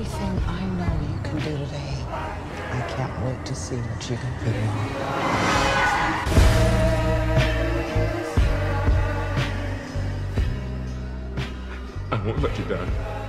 everything I know you can do today, I can't wait to see what you can pull off. I won't let you down.